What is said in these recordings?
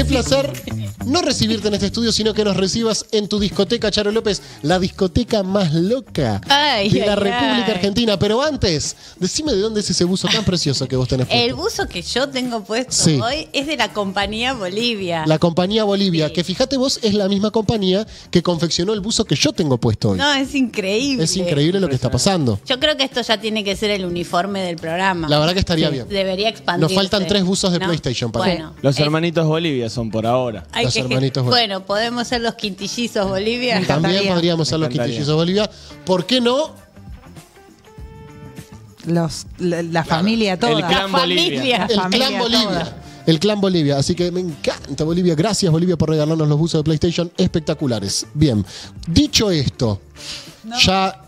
Qué placer no recibirte en este estudio, sino que nos recibas en tu discoteca, Charo López, la discoteca más loca de la República Argentina. Pero antes, decime de dónde es ese buzo tan precioso que vos tenés puesto. El buzo que yo tengo puesto Sí. hoy es de la compañía Bolivia. La compañía Bolivia, Sí. que fíjate vos, es la misma compañía que confeccionó el buzo que yo tengo puesto hoy. No, es increíble. Es increíble lo que está pasando. Yo creo que esto ya tiene que ser el uniforme del programa. La verdad que estaría bien. Debería expandirse. Nos faltan 3 buzos de ¿no? PlayStation para Bueno, Los hermanitos Bolivia son por ahora. hay Los hermanitos Bolivia. Bueno, podemos ser los quintillizos Bolivia. También podríamos ser Me los encantaría. quintillizos Bolivia. ¿Por qué no? La familia toda. El clan La Bolivia. familia. El familia clan Bolivia. toda. El clan Bolivia. Así que me encanta Bolivia. Gracias, Bolivia, por regalarnos los buzos de PlayStation espectaculares. Bien. Dicho esto, ya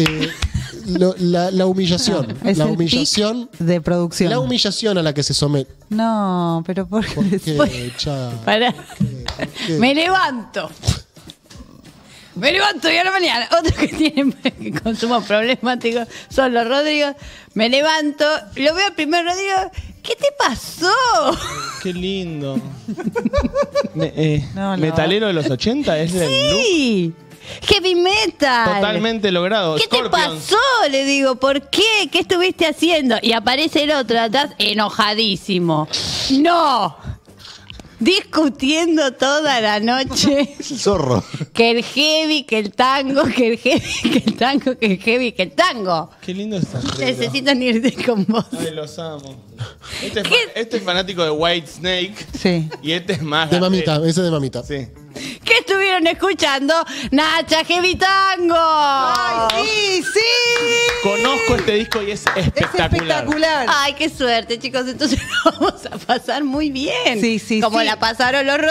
la humillación. Es La el humillación. pic de producción. La humillación a la que se somete. No, pero ¿por qué? ¿Por qué, Charo? Pará. qué? Me levanto. Me levanto y a la mañana. Otro que tiene consumo problemático son los Rodrigo. Me levanto, lo veo al primer Rodrigo. ¿Qué te pasó? Qué lindo. No, no. Metalero de los 80 es el look Sí. Heavy metal. totalmente logrado. ¿Qué te Scorpions. pasó? Le digo, ¿por qué? ¿Qué estuviste haciendo? Y aparece el otro atrás enojadísimo. ¡No! Discutiendo toda la noche Zorro. que el heavy, que el tango, que el heavy, que el tango, que el heavy, que el tango. Qué lindo está. Necesitan irte con vos. Ay, los amo. Este es fanático de White Snake Sí. y este es más De mamita, ese de mamita. Sí. ¿Qué estuvieron escuchando? Nacha Heavy Tango. ¡Sí, sí! Conozco este disco y es Es espectacular. espectacular. Ay, qué suerte, chicos. Entonces lo vamos a pasar muy bien. Sí, sí, Como sí. la pasaron los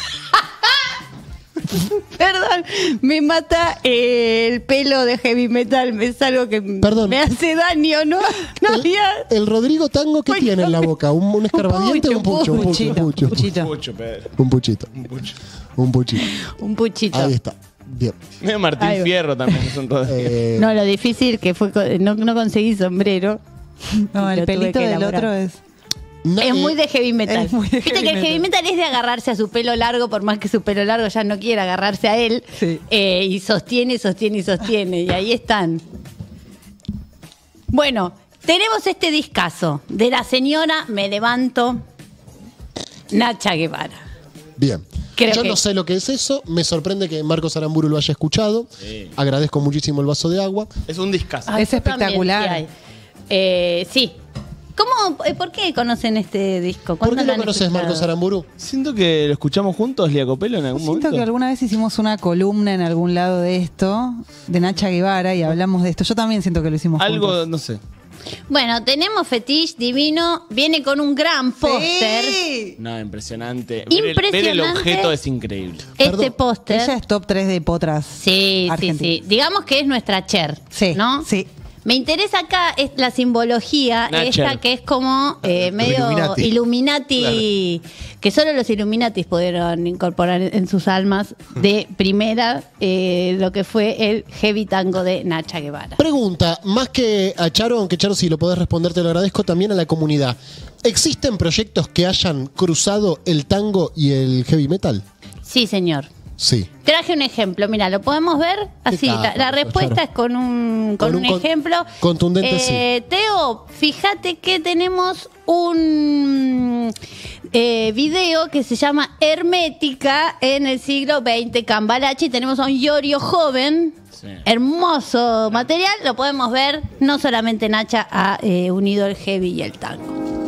Perdón, me mata el pelo de heavy metal. Es algo que Perdón. me hace daño, ¿no? No había. El Rodrigo Tango, ¿qué Bueno, tiene en la boca? ¿Un escarbadiente o un pucho? Un pucho, un pucho. Puchito. Mucho, Pedro. Un puchito. Mucho. Un puchito. Un puchito. Ahí está. Bien. Medio Martín Ahí va. Fierro también es un todo. No, lo difícil que fue. No conseguí sombrero. No, el Lo tuve pelito que del elaborar. otro es. Es muy de heavy metal. es muy de Viste heavy que el heavy metal. metal es de agarrarse a su pelo largo, por más que su pelo largo ya no quiera agarrarse a él. Sí. Y sostiene, sostiene y sostiene. Y ahí están. Bueno, tenemos este discazo de la señora Me Levanto, Nacha Guevara. Bien. Creo Yo que- no sé lo que es eso. Me sorprende que Marcos Aramburu lo haya escuchado. Sí. Agradezco muchísimo el vaso de agua. Es un discazo. Es yo también, espectacular. sí hay. Sí. ¿Cómo, ¿Por qué conocen este disco? ¿Por ¿Cuándo qué lo han conoces, escuchado? Marcos Aramburu? Siento que lo escuchamos juntos, Liacopelo, en algún Siento momento. que alguna vez hicimos una columna en algún lado de esto, de Nacha Guevara, y hablamos de esto. Yo también siento que lo hicimos Algo, juntos. no sé. Bueno, tenemos Fetish Divino, viene con un gran póster. Sí. No, impresionante. Impresionante. Ver el objeto es increíble. Este Perdón, póster. Ella es top 3 de potras. Sí, sí, argentinas. sí. Digamos que es nuestra Cher. Sí, ¿No? sí. Me interesa acá es la simbología, Nacher. esta que es como medio Illuminati. Illuminati, que solo los Illuminatis pudieron incorporar en sus almas de primera lo que fue el heavy tango de Nacha Guevara. Pregunta, más que a Charo, aunque Charo si lo podés responder te lo agradezco, también a la comunidad. ¿Existen proyectos que hayan cruzado el tango y el heavy metal? Sí, señor. Sí. Traje un ejemplo, mira, lo podemos ver así. capo, La respuesta claro. es con un Con un ejemplo. contundente sí. Teo, fíjate que tenemos un video que se llama Hermética en el siglo XX, Cambalache. Tenemos a un Iorio joven. Sí. Hermoso material, lo podemos ver. No solamente Nacha ha unido el heavy y el tango.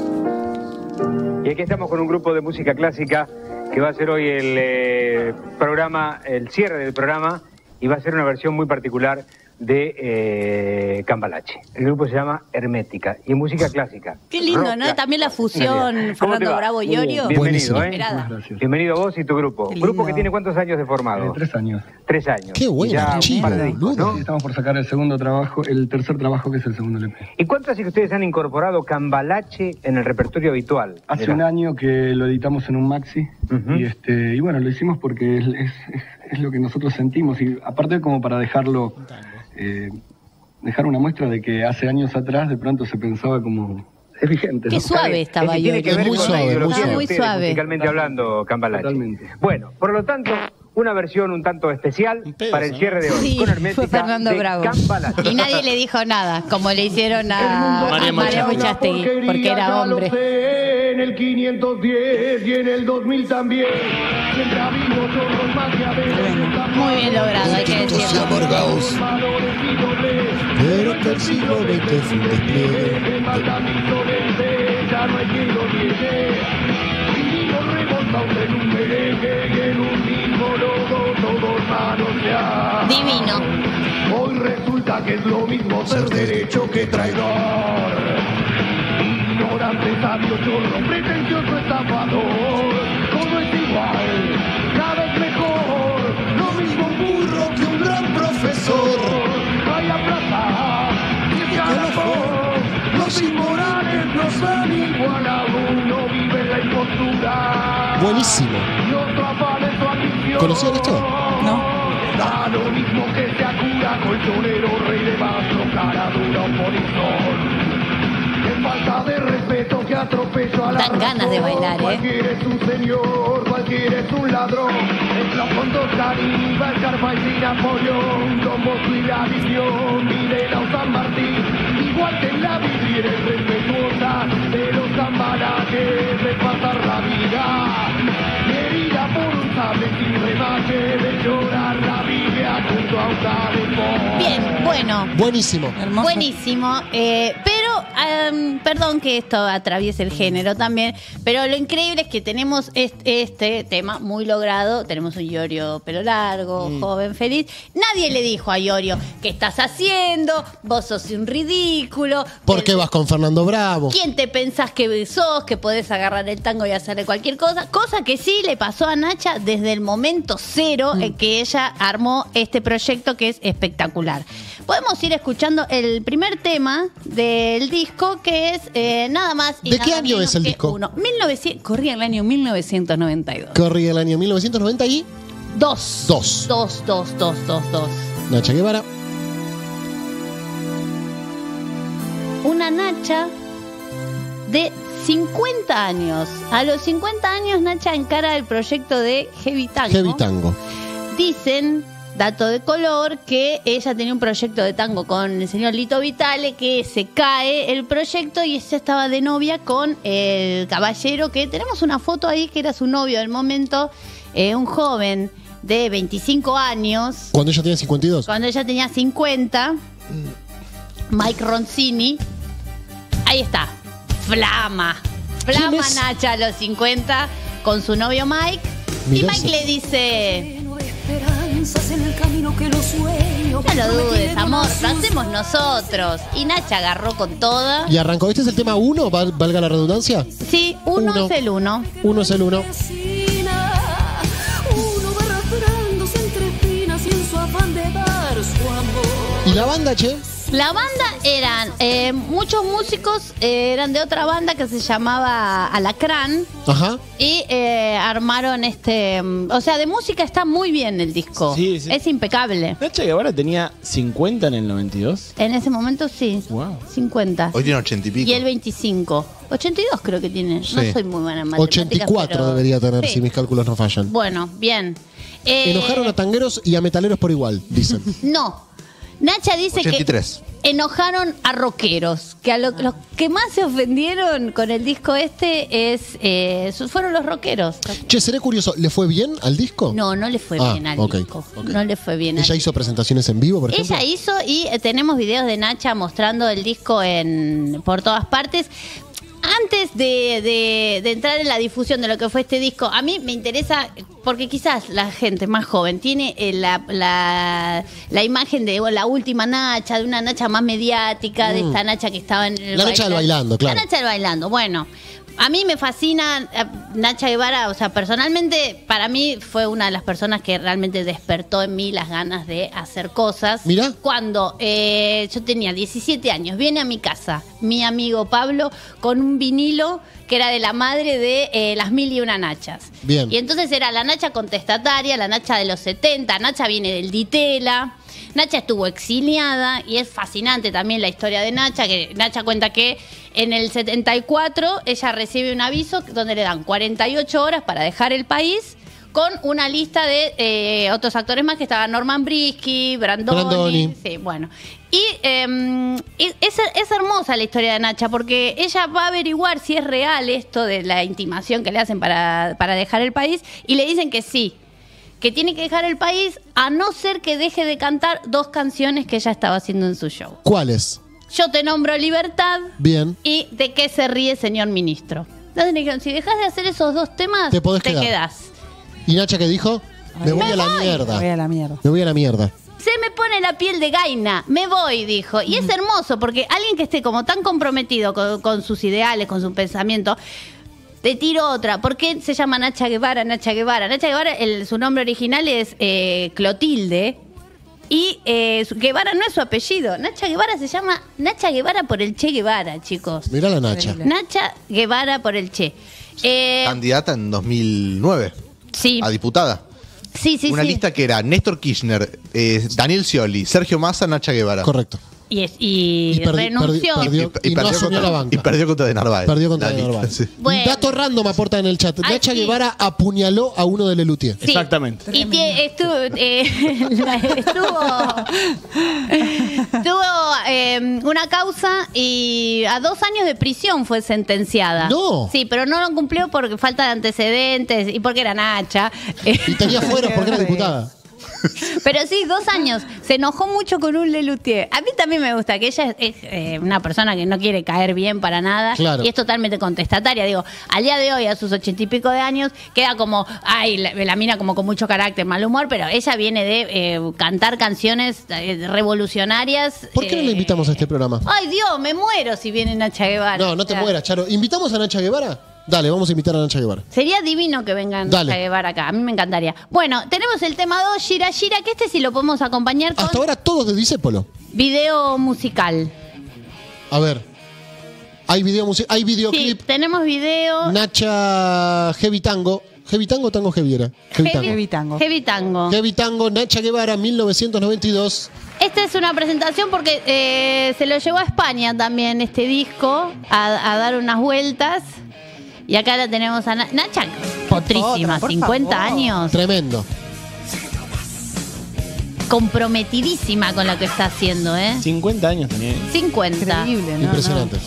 Y aquí estamos con un grupo de música clásica que va a ser hoy el programa, el cierre del programa, y va a ser una versión muy particular de Cambalache. El grupo se llama Hermética y es música clásica. Qué lindo, Rock ¿no? clásico, También la en fusión realidad. ¿Cómo te Fernando va? Bravo y Iorio. Buenísimo. Bienvenido, ¿eh? Esperada. Bienvenido a vos y tu grupo. Qué Grupo lindo. que tiene ¿cuántos años de formado? 3 años. 3 años. Qué bueno, Y ya un archivo, par de discos, boludo. ¿no? Estamos por sacar el segundo trabajo, el tercer trabajo que es el segundo LP. ¿Y cuánto hace que ustedes han incorporado Cambalache en el repertorio habitual? Hace un año que lo editamos en un maxi Ujú. y bueno, lo hicimos porque es lo que nosotros sentimos y aparte como para dejar una muestra de que hace años atrás de pronto se pensaba como es vigente. Qué ¿no? suave estaba Tiene que Iorio. ver muy con suave, la ideología muy de suave. ustedes, Muy suave. musicalmente hablando, Cambalache. Totalmente. Bueno, por lo tanto, una versión un tanto especial Un pedo, para el ¿no? cierre de hoy. Sí, con Hermética fue Fernando de Bravo. Cambalache. Y nadie le dijo nada, como le hicieron a María María Mochastegui. Mochastegui, porque era hombre. En el 510 y en el 2000 también. Siempre ha habido chorros maquiavelos. Muy bien logrado, hay que Benditos y decirlo. amargados, pero que el siglo XX fue un despliegue. El mandamiento vence, ya no hay quien lo niegue. Vivimos revoltados en un merengue y en un mismo lodo, todos manos ya. Divino. Hoy resulta que es lo mismo ser derecho que traidor. Ignorante, sabio, chorro, pretencioso, estafador. Todo es igual, cada vez mejor. Lo mismo un burro que un gran profesor. Vaya plaza, y escalafón. Los inmorales no son igual a uno, vive la impostura. Buenísimo. Y otro afán en su ambición. ¿Conocían esto? No. Da lo mismo que sea cura, colchonero, rey de vaso, cara dura o polizón. Qué falta de respeto, que atropello a la Dan ganas de bailar, ¿eh? Cualquiera es un señor, cualquiera es un ladrón. El Plafondo Caníbal, Carfagén y Napoleón. Don Bosco y la visión, Videla o San Martín. Igual que en la vidriera es respetuosa de los cambalaches de pasar la vida. Herida por un sable sin remache, de llorar la Biblia junto a un calefón. Bien, bueno. Buenísimo. Hermoso. Buenísimo, pero perdón que esto atraviese el género también, pero lo increíble es que tenemos este tema muy logrado. Tenemos un Iorio pelo largo, joven, feliz. Nadie le dijo a Iorio, ¿qué estás haciendo? Vos sos un ridículo. ¿Por qué vas con Fernando Bravo? ¿Quién te pensás que sos? Que podés agarrar el tango y hacerle cualquier cosa. Cosa que sí le pasó a Nacha desde el momento cero en que ella armó este proyecto, que es espectacular. Podemos ir escuchando el primer tema del disco, que es nada más y ¿De nada qué año menos es el que disco? Corría el año 1992. Corría el año 1992. Dos. Nacha Guevara. Una Nacha de 50 años. A los 50 años Nacha encara el proyecto de Heavy Tango. Heavy Tango. Dicen, dato de color, que ella tenía un proyecto de tango con el señor Lito Vitale, que se cae el proyecto y ella estaba de novia con el caballero, que tenemos una foto ahí que era su novio del momento, un joven de 25 años. Cuando ella tenía 52. Cuando ella tenía 50, Mike Roncini. Ahí está. Flama ¿Quién es? Nacha a los 50 con su novio Mike. Mirá y Mike ese. le dice: esperanzas en el camino que los sueños. no lo dudes, amor, lo hacemos nosotros. Y Nacha agarró con toda. Y arrancó. ¿Este es el tema 1? ¿Valga la redundancia? Sí, uno Uno. es el uno. Uno es el 1. Uno va arrastrándose entre espinas y en su afán de dar su amor. ¿Y la banda, che? La banda eran muchos músicos, eran de otra banda que se llamaba Alacrán. Ajá. Y armaron o sea, de música está muy bien el disco. Sí, sí. Es impecable. Nacha Guevara tenía 50 en el 92. En ese momento sí. Wow. 50. Hoy tiene 80 y pico. Y el 25. 82 creo que tiene. No Sí. soy muy buena en matemáticas. 84 pero- debería tener, Sí. si mis cálculos no fallan. Bueno, bien. Enojaron a tangueros y a metaleros por igual, dicen. No. Nacha dice 83. que enojaron a rockeros. Que a los que más se ofendieron con el disco fueron los rockeros. Che, seré curioso, ¿le fue bien al disco? No, no le fue Ah, bien al ok, disco. ok. No le fue bien al ¿Ella hizo presentaciones en vivo, por ejemplo? Ella hizo y tenemos videos de Nacha mostrando el disco por todas partes. Antes de entrar en la difusión de lo que fue este disco, a mí me interesa, porque quizás la gente más joven tiene la imagen de la última Nacha, de una Nacha más mediática, de esta Nacha que estaba en el La Nacha del bailando, claro. La Nacha del bailando, bueno. A mí me fascina Nacha Guevara, o sea, personalmente para mí fue una de las personas que realmente despertó en mí las ganas de hacer cosas. Mirá. Cuando yo tenía 17 años, viene a mi casa mi amigo Pablo con un vinilo que era de la madre de Las Mil y Una Nachas. Bien. Y entonces era la Nacha contestataria, la Nacha de los 70, Nacha viene del Ditela. Nacha estuvo exiliada y es fascinante también la historia de Nacha, que Nacha cuenta que en el 74 ella recibe un aviso donde le dan 48 horas para dejar el país, con una lista de otros actores más, que estaban Norman Brisky, Brandoni. Sí, bueno. Y es hermosa la historia de Nacha, porque ella va a averiguar si es real esto de la intimación que le hacen para dejar el país, y le dicen que sí, que tiene que dejar el país a no ser que deje de cantar 2 canciones que ella estaba haciendo en su show. ¿Cuáles? Yo te nombro Libertad. Bien. Y ¿De qué se ríe, señor ministro? Entonces le dijeron, si dejas de hacer esos 2 temas, te quedás. ¿Y Nacha qué dijo? Me voy a la mierda. Me voy a la mierda. Me voy a la mierda. Se me pone la piel de gaina, me voy, dijo. Y es hermoso, porque alguien que esté como tan comprometido con sus ideales, con su pensamiento, te tiro otra. ¿Por qué se llama Nacha Guevara? Nacha Guevara, su nombre original es Clotilde. Y Guevara no es su apellido. Nacha Guevara se llama Nacha Guevara por el Che Guevara, chicos. Mirá la Nacha. Nacha Guevara por el Che. Candidata en 2009. Sí. A diputada. Sí. Una lista que era Néstor Kirchner, Daniel Scioli, Sergio Massa, Nacha Guevara. Correcto. Y renunció. Y perdió contra De Narváez. Perdió contra De Narváez. Sí. Bueno. Un dato random aporta en el chat. Nacha Guevara apuñaló a uno de Lelutier. Sí. Exactamente. Y tuvo una causa y a 2 años de prisión fue sentenciada. No. Sí, pero no lo cumplió por falta de antecedentes y porque era Nacha. Y tenía fueros porque era diputada. Pero sí, 2 años. Se enojó mucho con un Lelutier. A mí también me gusta, que ella es una persona que no quiere caer bien para nada. Claro. Y es totalmente contestataria. Digo, al día de hoy, a sus 80 y pico de años, queda como, la mina como con mucho carácter, mal humor, pero ella viene de cantar canciones revolucionarias. ¿Por qué no la invitamos a este programa? Ay, Dios, me muero si viene Nacha Guevara. No te mueras, Charo. ¿Invitamos a Nacha Guevara? Dale, vamos a invitar a Nacha Guevara. Sería divino que vengan a llevar acá. A mí me encantaría. Bueno, tenemos el tema 2, Gira Gira, que sí lo podemos acompañar con... Hasta ahora todos de Disépolo. Video musical. A ver. Hay videoclip. Sí, tenemos video. Nacha Heavy Tango. ¿Heavy Tango o Tango Heavy era? Heavy Tango. Heavy Tango. Heavy Tango, Nacha Guevara, 1992. Esta es una presentación porque se lo llevó a España también este disco a dar unas vueltas. Y acá la tenemos a Nacha, potrísima, 50 años. Tremendo. Comprometidísima con lo que está haciendo, 50 años tenía. 50. Increíble, ¿no? Impresionante.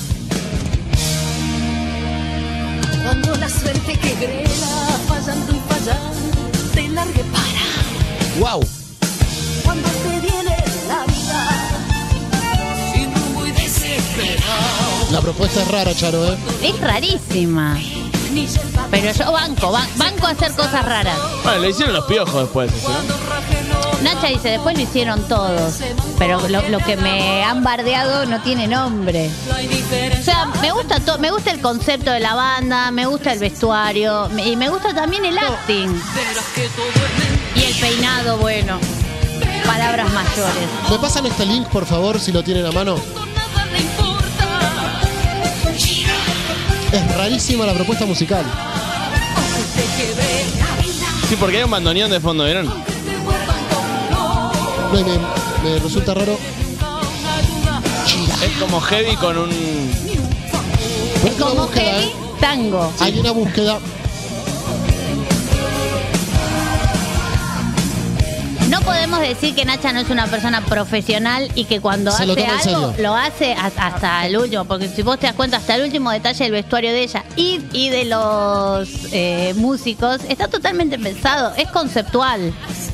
Cuando la suerte quebrera, fallando y fallando, te largue para. ¡Wow! Cuando te viene la vida, sin rumbo y desesperado. La propuesta es rara, Charo, Es rarísima. Pero yo banco a hacer cosas raras. Bueno, le hicieron los piojos después. Nacha dice, después lo hicieron todos. Pero lo que me han bardeado no tiene nombre. O sea, me gusta el concepto de la banda, me gusta el vestuario, y me gusta también el acting. Y el peinado, bueno. Palabras mayores. ¿Me pasan este link, por favor, si lo tienen a mano? Es rarísima la propuesta musical. Sí, porque hay un bandoneón de fondo, ¿vieron? No, me resulta raro. Es como heavy con un... Es como heavy tango. Hay una búsqueda. No podemos decir que Nacha no es una persona profesional y que cuando hace algo lo hace hasta el último, porque si vos te das cuenta, hasta el último detalle del vestuario de ella y de los músicos está totalmente pensado, es conceptual.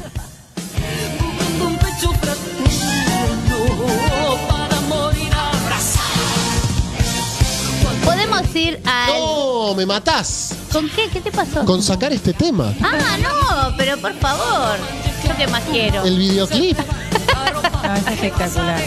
Podemos ir a... ¡No! ¡Me matás! ¿Con qué? ¿Qué te pasó? Con sacar este tema. Ah, no, pero por favor. Yo qué más quiero. El videoclip. Es espectacular.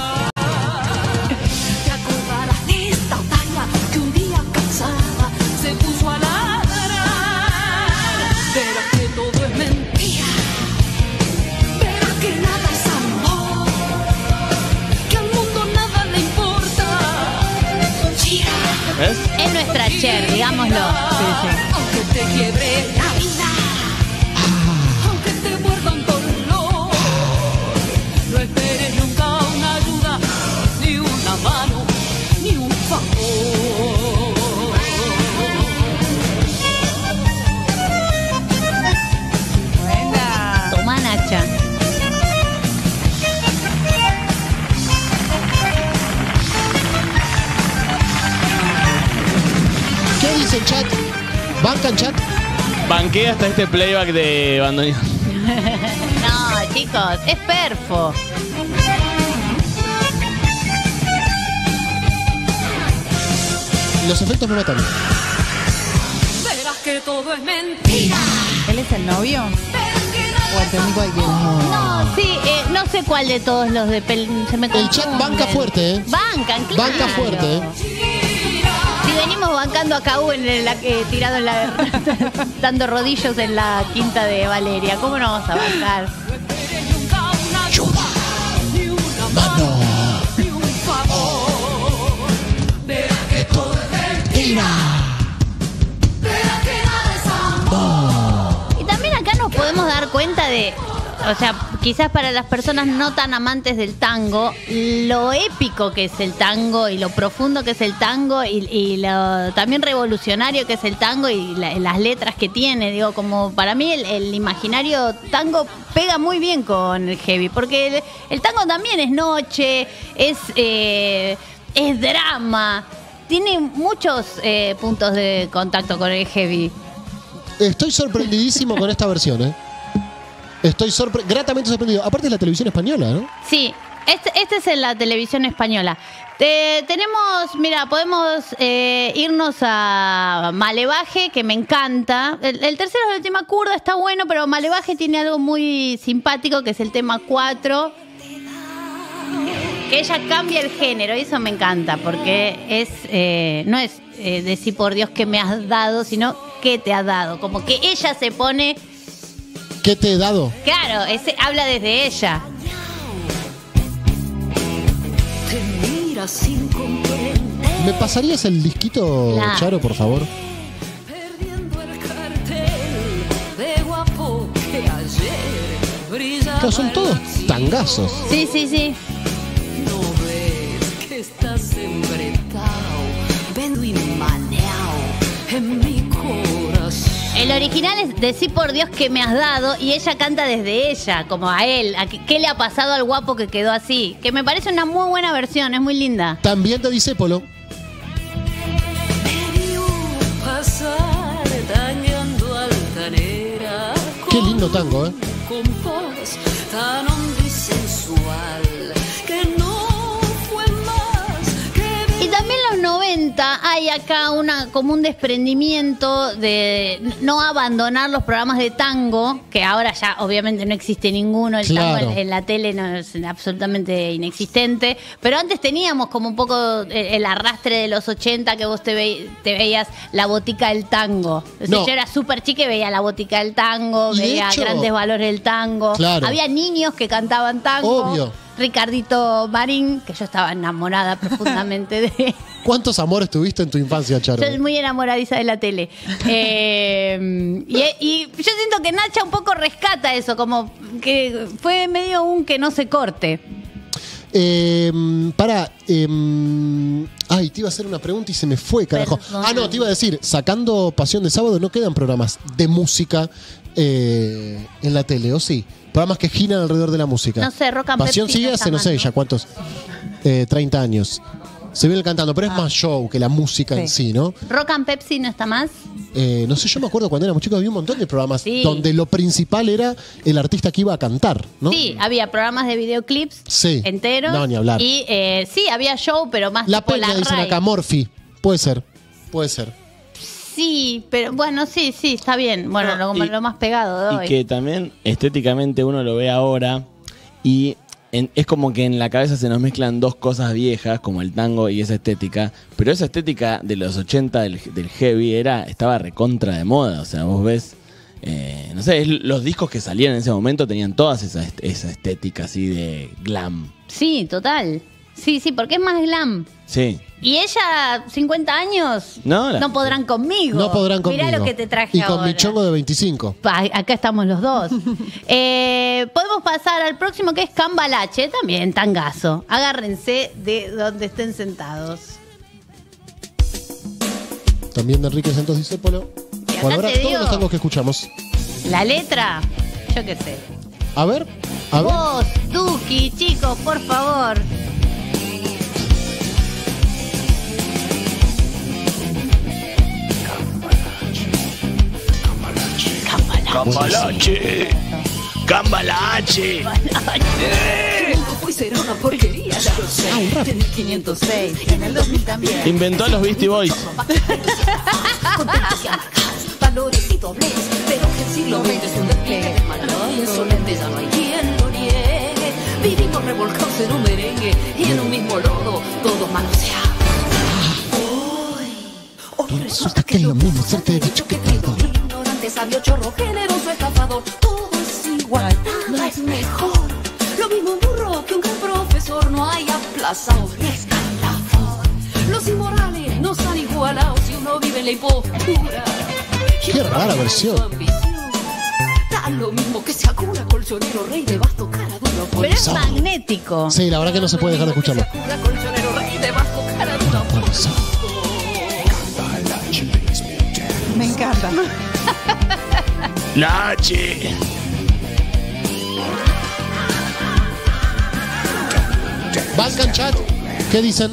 Te acordarás de esta talla que un día cansada se puso a ladrar. Verás que todo es mentira. Verás que nada es amor. Que al mundo nada le importa. Gira. ¿Ves? Es nuestra Cher, digámoslo. Aunque te quiebre la vida. Aunque te muerdan dolor. dice el chat? ¿Bancan chat? Banqué hasta este playback de bandoneón. No, chicos, es perfo. Los efectos me matan. Verás que todo es mentira. ¿Él es el novio? O entendí cualquiera. No, sí, no sé cuál de todos los de se me El chat banca fuerte, ¿eh? Bancan, claro. Banca fuerte, ¿eh? Si venimos bancando a Caú tirado en la dando rodillos en la quinta de Valeria, ¿cómo no vamos a bancar? Mano. Y también acá nos podemos dar cuenta de, o sea, quizás para las personas no tan amantes del tango, lo épico que es el tango y lo profundo que es el tango y lo también revolucionario que es el tango y las letras que tiene. Digo, como para mí el imaginario tango pega muy bien con el heavy, porque el tango también es noche, es drama. Tiene muchos puntos de contacto con el heavy. Estoy sorprendidísimo con esta versión, ¿eh? Estoy gratamente sorprendido. Aparte es la televisión española, ¿no? Sí, este es en la televisión española. Tenemos, mira, podemos irnos a Malevaje, que me encanta. El tercero de la última curda está bueno, pero Malevaje tiene algo muy simpático, que es el tema 4. Que ella cambia el género, y eso me encanta, porque no es decir por Dios que me has dado, sino que te has dado. Como que ella se pone... ¿Qué te he dado? Claro, habla desde ella. ¿Me pasarías el disquito, Claro. Charo, por favor? Claro, son todos tangazos. Sí, sí, sí. Estás embretado, vendo y maneado en mi corazón. El original es Decí por Dios que me has dado, y ella canta desde ella, como a él. ¿Qué le ha pasado al guapo que quedó así? Que me parece una muy buena versión, es muy linda. También te dice Polo. Me vio pasar dañando altanera. Qué lindo tango, ¿eh? Compás tan hondo y sensual que no fue más que... Y también en los 90 hay acá como un desprendimiento de no abandonar los programas de tango, que ahora ya obviamente no existe ninguno, el Claro. tango en la tele no es absolutamente inexistente, pero antes teníamos como un poco el arrastre de los 80, que vos te veías la botica del tango. O sea, No. yo era súper chica y veía la botica del tango, Y de veía hecho- Grandes Valores del Tango, Claro. había niños que cantaban tango. Obvio. Ricardito Marín, que yo estaba enamorada profundamente de... ¿Cuántos amores tuviste en tu infancia, Charo? Soy muy enamoradiza de la tele. Y yo siento que Nacha un poco rescata eso, como que fue medio un que no se corte. Ay, te iba a hacer una pregunta y se me fue, carajo. Perdón. No, te iba a decir, sacando Pasión de Sábado, no quedan programas de música en la tele, ¿o sí? Programas que giran alrededor de la música. No sé, Rock and Pasión Pepsi sigue no hace, está no sé, más, ¿no? ya cuántos, 30 años. Se viene cantando, pero es más show que la música en sí, ¿no? Rock and Pepsi no está más. No sé, yo me acuerdo cuando éramos chicos había un montón de programas Sí. donde lo principal era el artista que iba a cantar, ¿no? Sí, había programas de videoclips Sí. enteros. No, ni hablar. Y sí, había show, pero más La tipo Peña, dicen RAI. acá, Morphy. Puede ser, puede ser. Sí, pero bueno, sí, está bien. Bueno, No, lo más pegado de Y hoy. que también estéticamente uno lo ve ahora y es como que en la cabeza se nos mezclan dos cosas viejas, como el tango y esa estética, pero esa estética de los 80 del heavy estaba recontra de moda. O sea, vos ves, no sé, los discos que salían en ese momento tenían todas esa estética así de glam. Sí, total. Sí, porque es más glam. Sí. Y ella, 50 años, No, podrán conmigo. No podrán conmigo. Mirá lo que te traje Y con ahora. mi chongo de 25. Acá estamos los dos. Podemos pasar al próximo, que es Cambalache, también tangazo. Agárrense de donde estén sentados. También de Enrique Santos Discépolo. Y acá Bueno, ahora te todos digo- los tangos que escuchamos. La letra, yo qué sé. A ver. Vos, Duki, chicos, por favor. Cambalache. Cambalache. Hoy será una porquería, ya lo sé. En el 506, en el 2000 también. Inventó a los Beastie Boys. Valores y doblez, pero que el siglo XX es un despliegue de maldad insolente, ya no hay quien lo niegue. Vivimos revolcados en un merengue y en un mismo lodo, todos manoseados. Hoy resulta que lo mismo ser derecho que traidor. Ignorante, sabio, chorro, generoso, estafador. Todo es igual, nada es mejor. Lo mismo un burro que un gran profesor. No hay aplazado ni escalafón. Los inmorales no están igualados si uno vive en la impostura. Qué rara versión. Da lo mismo que sea cura, colchonero, rey de basto, cara duro. Pero es magnético. Sí, la verdad que no se puede dejar de escucharlo. Cura, colchonero, rey de basto, cara duro. Me encanta. La H. Balkan Chat, ¿qué dicen?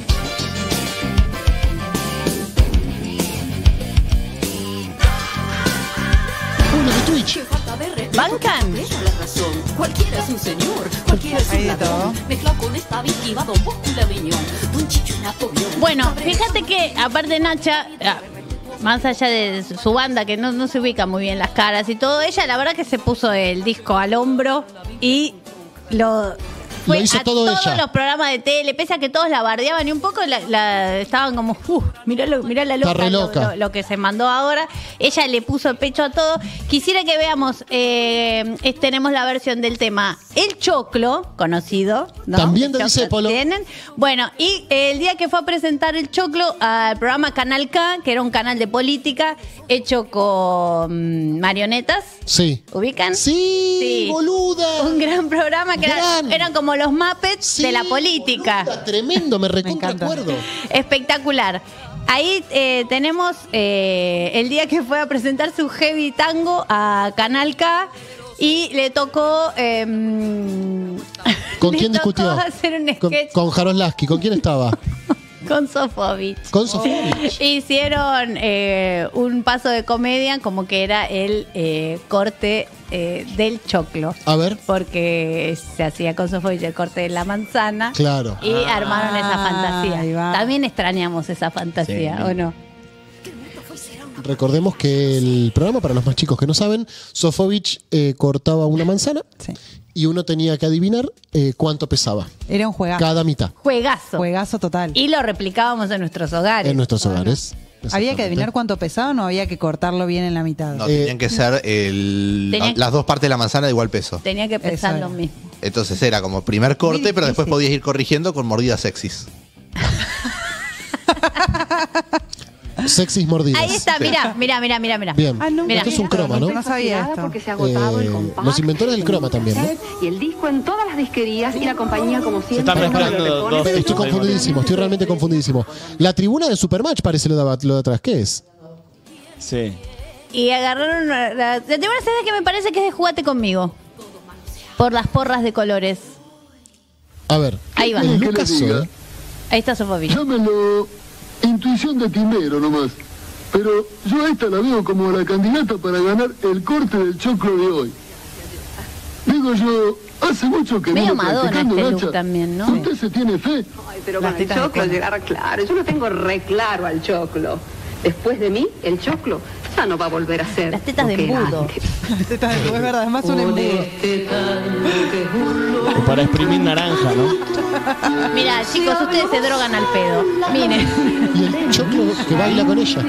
Uno de Twitch. ¿Bancan? Cualquiera es un señor, cualquiera es un ladrón. Mezclado con esta víctima, Don Bosco y Laviñón, Don Chicho y Napoleón. Bueno, fíjate que aparte Nacha, más allá de su banda, que no se ubica muy bien las caras y todo, ella la verdad que se puso el disco al hombro y fue Lo hizo a todo todos ella. los programas de tele, pese a que todos la bardeaban y un poco estaban como, mirá la Está re loca, loca. lo que se mandó ahora. Ella le puso el pecho a todo. Quisiera que veamos, tenemos la versión del tema El Choclo, conocido, ¿no? También de El Choclo Discépolo. tienen. Bueno, y el día que fue a presentar El Choclo al programa Canal K, que era un canal de política hecho con marionetas, Sí. ¿ubican? Sí, boluda. Un gran programa que Gran. eran como los Muppets Sí, de la política. boluda, tremendo, me recontra encanta. acuerdo. Espectacular. Ahí tenemos el día que fue a presentar su Heavy Tango a Canal K y le tocó... ¿Con le quién tocó discutió? hacer un Con, sketch con Jaroslavski. ¿Con quién estaba? con Sofovich. Con Sofovich. Hicieron un paso de comedia como que era el corte del choclo. A ver. Porque se hacía con Sofovich el corte de la manzana. Claro. Y armaron esa ahí fantasía. va. También extrañamos esa fantasía, Sí. ¿o no? Recordemos que el programa, para los más chicos que no saben, Sofovich cortaba una manzana Sí. y uno tenía que adivinar cuánto pesaba. Era un juegazo. Cada mitad Juegazo. Juegazo total. Y lo replicábamos en nuestros hogares. en nuestros hogares. ¿Había que adivinar cuánto pesaba o no había que cortarlo bien en la mitad? No, tenían que ser Tenían- las dos partes de la manzana de igual peso. Tenía que pesar Eso lo era. mismo. Entonces era como primer corte, Muy pero después difícil. podías ir corrigiendo con mordidas sexys. Sexys mordidas. Ahí está, mira. Bien. Ah, no, Mira. Esto es un croma, ¿no? No sabía esto. Porque se ha agotado el Eh, compacto, los inventores del croma también, ¿no? Y el disco en todas las disquerías y la compañía como siempre. están mezclando dos. Estoy confundidísimo, estoy realmente confundidísimo. La tribuna de Supermatch parece lo de atrás. ¿Qué es? Sí. Y agarraron la tribuna CD que me parece que es de Jugate Conmigo. Por las porras de colores. A ver. Ahí va. El ¿Qué Lucas, le diga? Ahí está Sofovich. Llámelo intuición de timero nomás. Pero yo a esta la veo como la candidata para ganar el corte del choclo de hoy. Digo yo, hace mucho que Medio viene Madonna practicando, este look Nacha. también, ¿no? ¿Usted se tiene fe? Ay, pero Las con el tetas de choclo cono. llegar claro. Yo lo tengo re claro al choclo. Después de mí, el choclo ya no va a volver a ser. Las tetas lo de que era embudo. antes. Es verdad, es más un embudo. O para exprimir naranja, ¿no? Mira, chicos, ustedes se drogan al pedo. Miren. Y el choclo que baila con ella.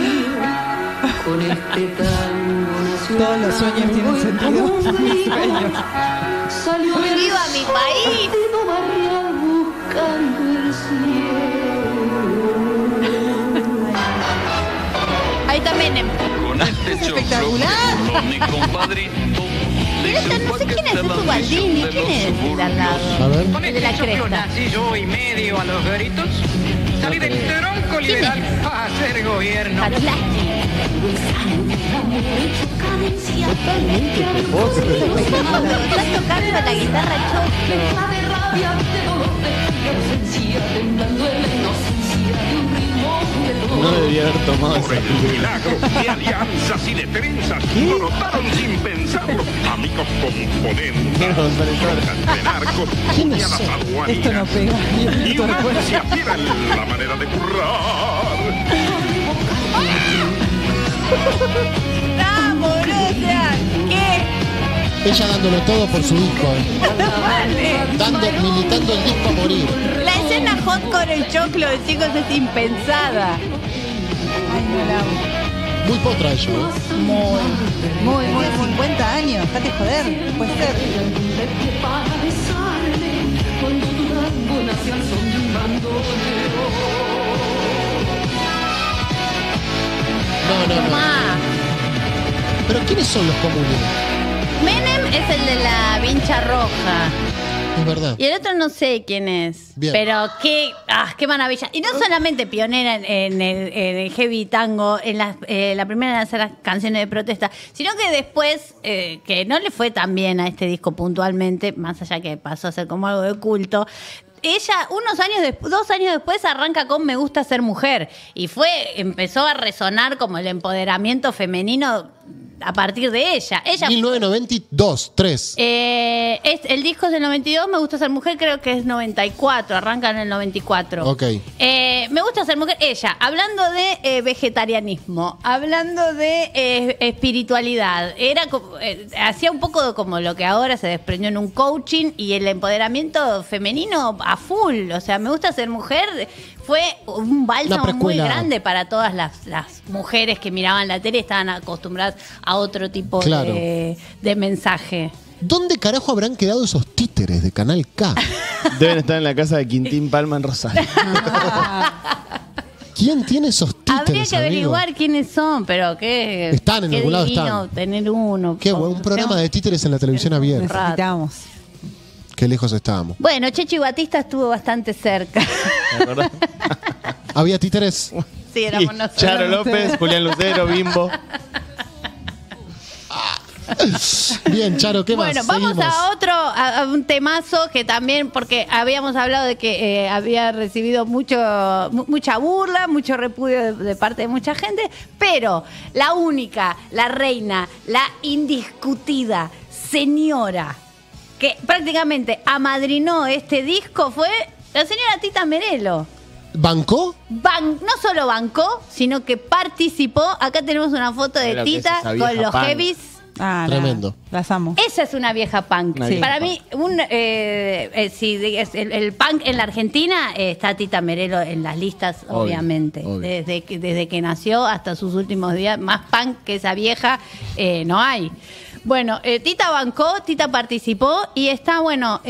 Todos los sueños tienen sentido. Mis sueños. ¡Viva mi país! Ahí también. Con este espectacular. mi compadrito. Pero esta no sé quién es, es tu Baldini. ¿Quién es el de al lado? A ver. El de la cresta. Nací yo y medio a los gritos. Salí del tronco liberal a hacer gobierno. Estás tocando la guitarra choclo. No No debería haber tomado esa milagro de alianzas y de trenzas. Lo notaron sin pensarlo. Amigos componentes. De narcos, puñadas aduaneras. Esto no pega. Y una se afiera en la manera de currar. ¡No, boluda! ¿Qué? Ella dándolo todo por su disco. Vale. Militando el disco a morir. La escena hot con el choclo de chicos es impensada. Ay, no la amo. Muy potra ella, ¿no? Muy, 50 años, dejate joder, puede ser. No. ¿Pero quiénes son los comunes? Menem es el de la vincha roja. Es verdad. Y el otro no sé quién es. Bien. Pero qué maravilla. Y no solamente pionera en el heavy tango, en la primera en hacer las canciones de protesta, sino que después, que no le fue tan bien a este disco puntualmente, más allá que pasó a ser como algo de culto. Ella, 2 años después, arranca con Me gusta ser mujer. Y empezó a resonar como el empoderamiento femenino a partir de ella. 1992, 3. El disco es del 92, Me gusta ser mujer, creo que es 94, arranca en el 94. Ok. Me gusta ser mujer. Ella, hablando de vegetarianismo, hablando de espiritualidad, hacía un poco como lo que ahora se desprendió en un coaching y el empoderamiento femenino a full. O sea, Me gusta ser mujer fue un bálsamo muy grande para todas las mujeres que miraban la tele y estaban acostumbradas a otro tipo de mensaje. ¿Dónde carajo habrán quedado esos títeres de Canal K? Deben estar en la casa de Quintín Palma en Rosario. ¿Quién tiene esos títeres? Habría que averiguar quiénes son, pero qué. Están en algún lado, están. Tener uno. Qué bueno, un programa de títeres en la televisión abierta. Necesitamos. Qué lejos estábamos. Bueno, Checho y Batista estuvo bastante cerca. ¿Había títeres? Sí, éramos nosotros. Charo López, Julián Lucero, Bimbo. Bien, Charo, ¿qué más? Bueno, vamos Seguimos. a un temazo que también, porque habíamos hablado de que había recibido mucha burla, mucho repudio de parte de mucha gente, pero la única, la reina, la indiscutida señora que prácticamente amadrinó este disco fue la señora Tita Merelo. ¿Bancó? No solo bancó, sino que participó. Acá tenemos una foto de Tita con los heavies. Tremendo. Las amo. Esa es una vieja punk. Sí. Para mí, el punk en la Argentina está Tita Merelo en las listas, obviamente. Obvio. Desde que nació hasta sus últimos días, más punk que esa vieja no hay. Bueno, Tita bancó, Tita participó y está,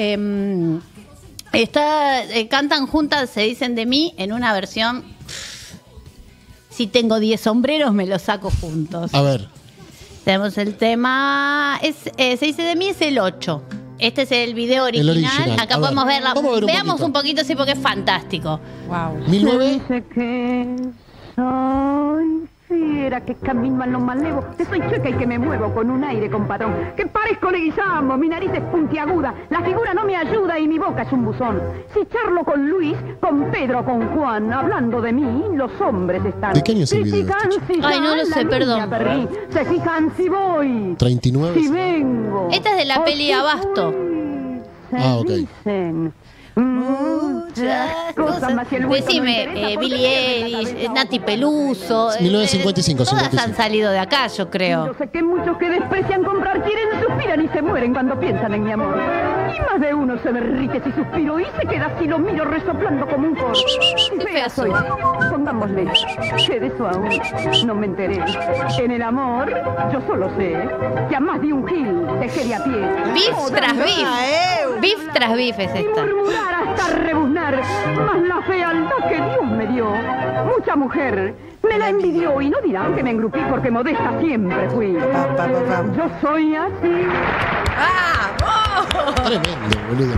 cantan juntas, Se dicen de mí, en una versión. Si tengo 10 sombreros, me los saco juntos. A ver. Tenemos el tema, Se dice de mí, es el 8. Este es el video original. Acá podemos verla. Veamos un poquito, sí, porque es fantástico. Wow. 19. Dice que soy fiera, que camino a lo malevo, que soy chueca y que me muevo con un aire compadrón, que parezco Leguizamo, mi nariz es puntiaguda, la figura no me ayuda y mi boca es un buzón. Si charlo con Luis, con Pedro, con Juan, hablando de mí, los hombres están. ¿De qué año es el video? Ay, no lo sé, perdón. Se fijan si voy, 39. si vengo. Esta es de la peli Abasto. Ok. Dicen muchas cosas más. Decime, Billie Eilish, Nati Peluso. 1955, todas 55. han salido de acá, yo creo. Yo sé que muchos que desprecian comprar quieren, suspiran y se mueren cuando piensan en mi amor. Y más de uno se derrite si suspiro y se queda así, lo miro resoplando como un coro. Fea soy, pongámosle, que de eso aún no me enteré. En el amor, yo solo sé que a más de un gil dejé de a pie. Beef tras beef. Beef tras beef es esta. Hasta rebuznar, más la fealdad que Dios me dio. Mucha mujer me la envidió y no dirán que me engrupí porque modesta siempre fui. Yo soy así. ¡Vamos! Tremendo, boludo.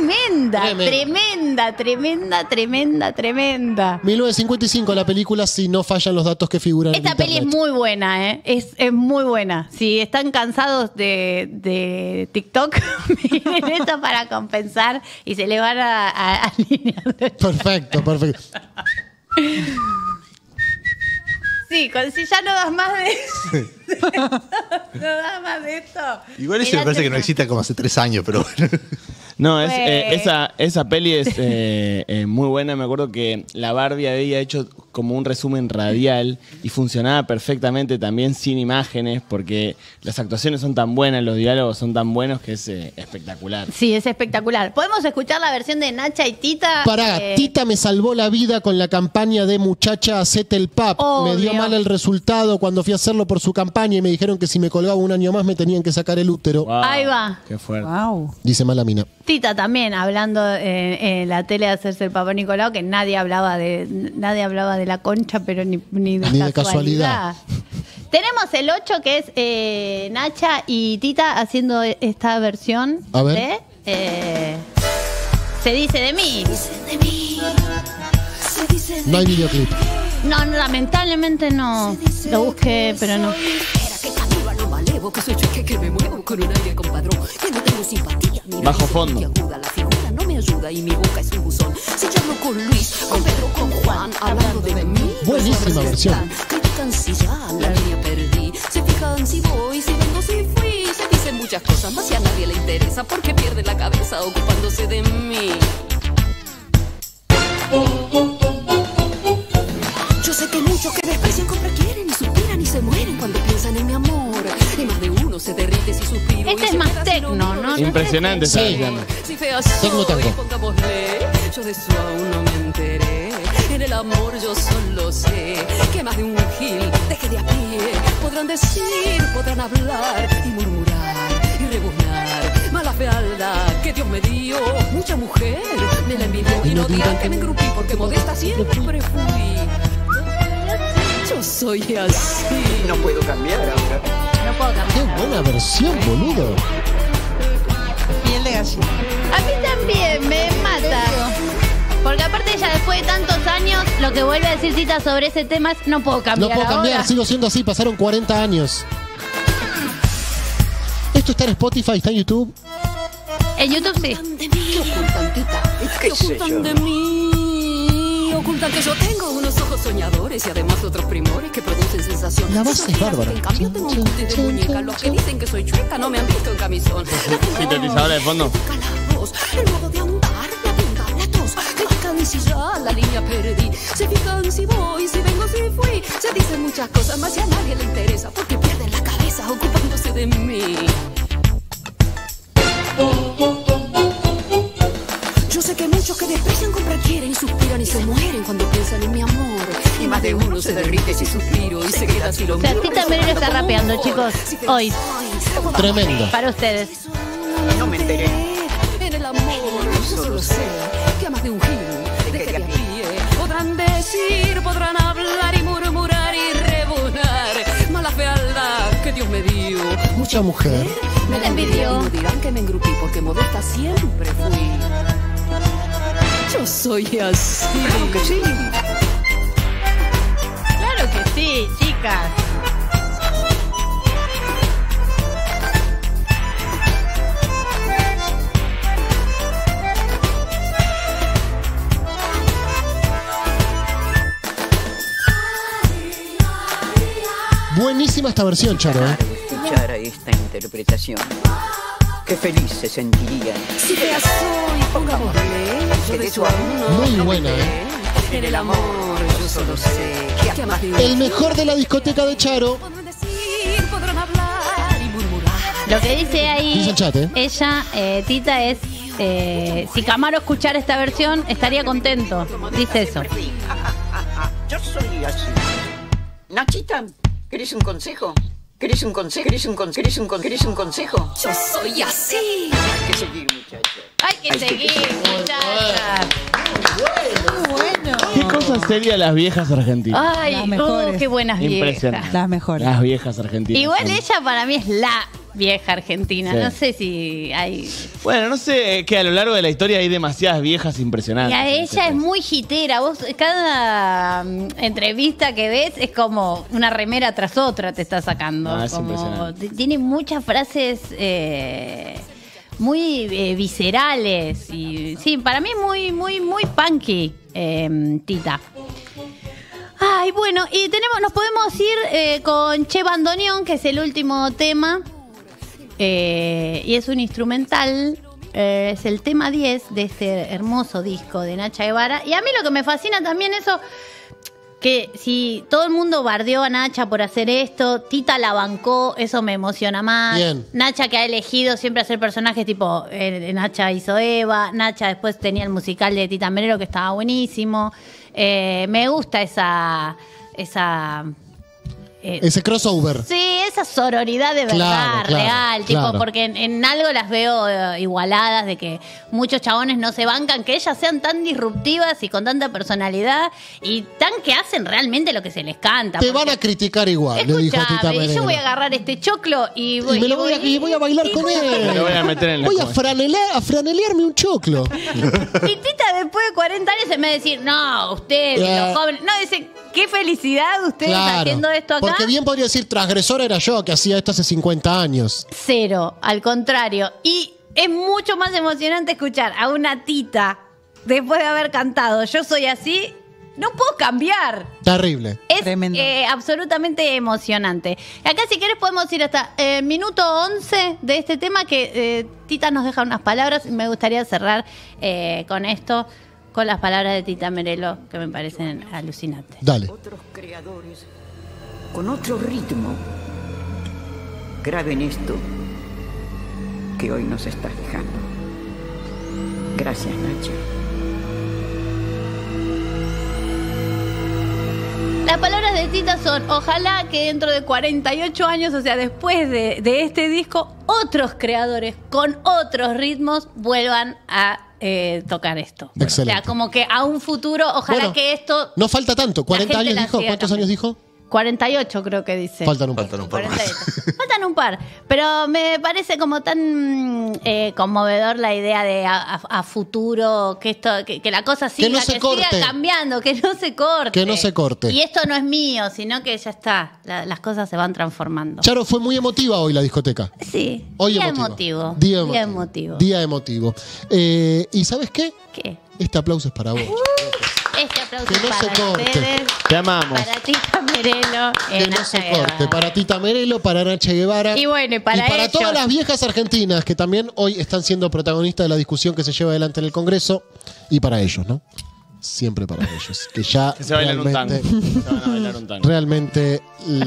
Tremenda. 1955, la película Si no fallan los datos que figuran en Esta peli es internet. muy buena, ¿eh? Es muy buena. Si están cansados de TikTok, miren esto para compensar y se le van a alinear. Perfecto. sí, si ya no das más de no das más de esto. Igual eso me parece que no existe como hace 3 años, pero bueno. No, esa peli es muy buena. Me acuerdo que la Barbie había hecho como un resumen radial y funcionaba perfectamente también sin imágenes porque las actuaciones son tan buenas, los diálogos son tan buenos que es espectacular. Sí, es espectacular. ¿Podemos escuchar la versión de Nacha y Tita? Pará, Tita me salvó la vida con la campaña de Muchacha Hacete el Pap. Obvio. Me dio mal el resultado cuando fui a hacerlo por su campaña y me dijeron que si me colgaba un año más me tenían que sacar el útero. Wow, Ahí va. Qué fuerte. Wow. Dice mala mina. Tita también, hablando en la tele de hacerse el Papá Nicolau, que nadie hablaba de la concha, pero ni de casualidad. Tenemos el 8, que es Nacha y Tita haciendo esta versión A ver. de Se dice de mí. No hay videoclip. No, lamentablemente no. Lo busqué, pero no. Que soy yo que me muevo con un aire compadrón, que no tengo simpatía. Bajo fondo. La figura no me ayuda y mi boca es un buzón. Si yo hablo con Luis, con Pedro, con Juan, hablando de mí. Buenísima versión. Critican si ya la línea perdí. Se fijan si voy, si vengo, si fui. Se dicen muchas cosas, más si a nadie le interesa porque pierde la cabeza ocupándose de mí. Yo sé que muchos que desprecian compra quieren y suspiran y se mueren cuando piensan en mi amor. Y más de uno se derrite si suspiro. Este es más tecno, ¿no? Impresionante esa Sí. versión. Si fea soy, pongámosle, yo de eso aún no me enteré. En el amor yo solo sé que más de un gil deje de a pie. Podrán decir, podrán hablar y murmurar y rebuznar. Mala fealdad que Dios me dio, mucha mujer me la envidió. Y no dirán que me engrupí porque modesta siempre fui. Yo soy así. No puedo cambiar ahora. No puedo cambiar. Qué buena versión, boludo. Piel de gallina. A mí también me mata. Porque aparte ella después de tantos años, lo que vuelve a decir Tita sobre ese tema es no puedo cambiar. No puedo cambiar, ahora. sigo siendo así, pasaron 40 años. Esto está en Spotify, está en YouTube. En YouTube sí. ¿Qué ocultan, Tita? ¿Qué ocultan de mí? Ocultan que yo tengo unos ojos soñadores y además otros primores que producen sensación. La base es bárbara. En cambio tengo un cutis de muñeca. Los que dicen que soy chueca no me han visto en camisón. Sintetizadora de fondo. El modo de andar, la pinta, la tos. Critican si ya la línea perdí. Se fijan si voy, si vengo, si fui. Se dicen muchas cosas, más si a nadie le interesa porque pierden la cabeza ocupándose de mí. Yo sé que muchos que desprecian comprar quieren y suspiran y se mueren cuando piensan en mi amor. Y más de uno se derrite si suspiro y se queda así lo O sea, Tita Merelo está rapeando, chicos. Hoy. Tremendo. Para ustedes. No me enteré. En el amor yo solo sé que a más de un gil deje de a pie. Podrán decir, podrán hablar y murmurar y rebuznar. Mala fealdad que Dios me dio. Mucha mujer. Me la envidió. Y no dirán que me engrupí porque modesta siempre fui. Yo soy así. Claro que sí. Claro que sí, chicas. Buenísima esta versión, Charo. Escuchar a esta interpretación. Qué feliz se sentirían. Si fea soy, pongámosle, yo de eso aún no Muy me buena, enteré. En el amor yo solo sé que a más de un El mejor de la discoteca de Charo. podrán decir, podrán hablar y murmurar. Lo que dice Dice ahí el chat, ella, Tita, es si Camaro escuchara esta versión estaría contento. Dice eso. Yo soy así. Nachita, ¿querés un consejo? ¿Querés un consejo? ¿Querés un consejo? ¿Querés un consejo? ¿Querés un consejo? Yo soy así. Hay que seguir, muchachos. Hay que seguir, muchachas. Bueno. ¿Qué cosas serían las viejas argentinas? Ay, Las mejores. qué buenas viejas. Impresionante. Las mejores. Las viejas argentinas. Igual ella para mí es la vieja argentina. Sí. No sé si hay... Bueno, no sé, que a lo largo de la historia hay demasiadas viejas Y impresionantes. a ella es muy hitera. Vos, cada entrevista que ves es como una remera tras otra te está sacando. Ah, es Como impresionante. tiene muchas frases muy viscerales. Y sí, para mí es muy punky, Tita. Ay, bueno, y nos podemos ir con Che Bandoneón, que es el último tema. Y es un instrumental. Es el tema 10 de este hermoso disco de Nacha Guevara. Y a mí lo que me fascina también eso, que si todo el mundo bardeó a Nacha por hacer esto, Tita la bancó, eso me emociona más. Bien. Nacha que ha elegido siempre hacer personajes tipo, Nacha hizo Eva, Nacha después tenía el musical de Tita Merelo que estaba buenísimo. Me gusta ese crossover. Sí, esa sororidad de verdad, Claro, real, tipo, claro. porque en algo las veo igualadas, de que muchos chabones no se bancan, que ellas sean tan disruptivas y con tanta personalidad y tan que hacen realmente lo que se les canta. Te van a criticar igual, le dijo Tita Escuchame, y Merelo. yo voy a agarrar este choclo y voy, Y voy a bailar con él. Lo voy a meter en la Voy a franelearme un choclo. Y Tita después de 40 años se me va a decir, no, ustedes, los jóvenes, no, dice, qué felicidad ustedes haciendo esto acá. Porque bien podría decir, transgresor era yo, que hacía esto hace 50 años. Cero, al contrario. Y es mucho más emocionante escuchar a una Tita después de haber cantado Yo soy así, no puedo cambiar. Terrible. Es absolutamente emocionante. Acá si quieres podemos ir hasta minuto 11 de este tema que Tita nos deja unas palabras y me gustaría cerrar con esto, con las palabras de Tita Merelo que me parecen alucinantes. Dale. Otros creadores con otro ritmo graben esto que hoy nos está dejando. Gracias, Nacha. Las palabras de Tita son, ojalá que dentro de 48 años, o sea, después de este disco, otros creadores con otros ritmos vuelvan a tocar esto. Excelente. O sea, como que a un futuro, ojalá Bueno, que esto... No falta tanto. 40 gente años la dijo. siga ¿Cuántos años dijo? 48 creo que dice. Faltan un par. 48. Faltan un par. Pero me parece como tan conmovedor la idea de a futuro, que esto, que la cosa siga, Que no se siga corte. cambiando, que no se corte. Que no se corte. Y esto no es mío, sino que ya está. Las cosas se van transformando. Charo, fue muy emotiva hoy la discoteca. Sí. Hoy día emotivo. emotivo. Día emotivo. Día emotivo. ¿Y sabes qué? ¿Qué? Este aplauso es para vos. Este aplauso Que no para se corte. ustedes. Te amamos. Para Tita Merelo. Que no se corte. Para Tita Merelo, para Nacha Guevara. Y bueno, y para ellos. todas las viejas argentinas que también hoy están siendo protagonistas de la discusión que se lleva adelante en el Congreso. Y para ellos, ¿no? Siempre para ellos. Que ya Que se bailan un tango. realmente, Se van a bailar un tango. realmente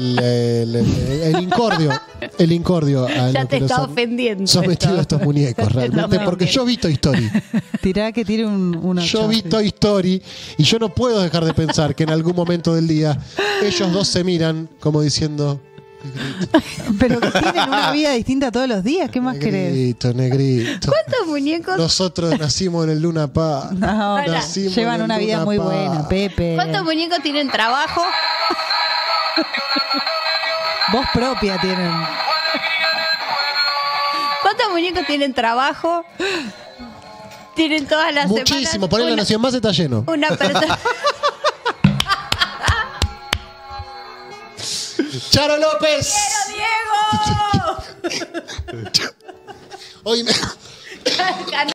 el incordio a Ya lo te que nos está han ofendiendo. sometido a estos muñecos, realmente. Porque yo vi Toy Story. Tirá que tire una. Yo vi Toy Story y yo no puedo dejar de pensar que en algún momento del día ellos dos se miran como diciendo... Pero que tienen una vida distinta todos los días. ¿Qué más querés? Negrito, negrito. ¿Cuántos muñecos? Nosotros nacimos en el Luna Park. No, Nacimos llevan en el una vida Luna muy Park. buena, Pepe. ¿Cuántos muñecos tienen trabajo? Voz propia tienen. ¿Cuántos muñecos tienen trabajo? Tienen todas las Muchísimo. semanas Por ahí la una- Nación Más está lleno. Una persona. ¡Charo López! ¡Diego! Hoy me...